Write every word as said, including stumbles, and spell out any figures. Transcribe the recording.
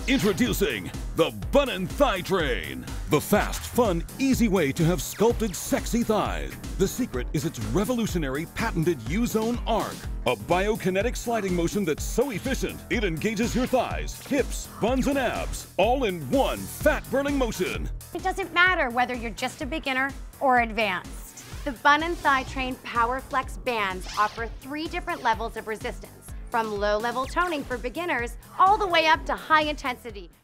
Introducing the Bun and Thigh Train. The fast, fun, easy way to have sculpted, sexy thighs. The secret is its revolutionary patented U-Zone arc. A biokinetic sliding motion that's so efficient, it engages your thighs, hips, buns, and abs, all in one fat-burning motion. It doesn't matter whether you're just a beginner or advanced. The Bun and Thigh Train Power Flex bands offer three different levels of resistance, from low-level toning for beginners all the way up to high-intensity,